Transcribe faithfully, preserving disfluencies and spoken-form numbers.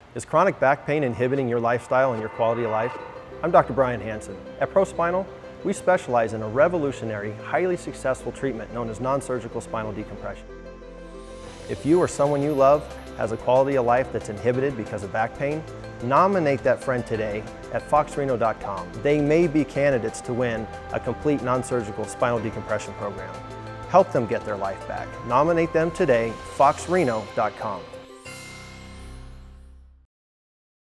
Is chronic back pain inhibiting your lifestyle and your quality of life? I'm Doctor Brian Hansen. At ProSpinal, we specialize in a revolutionary, highly successful treatment known as non-surgical spinal decompression. If you or someone you love has a quality of life that's inhibited because of back pain, nominate that friend today at fox reno dot com. They may be candidates to win a complete non-surgical spinal decompression program. Help them get their life back. Nominate them today, fox reno dot com.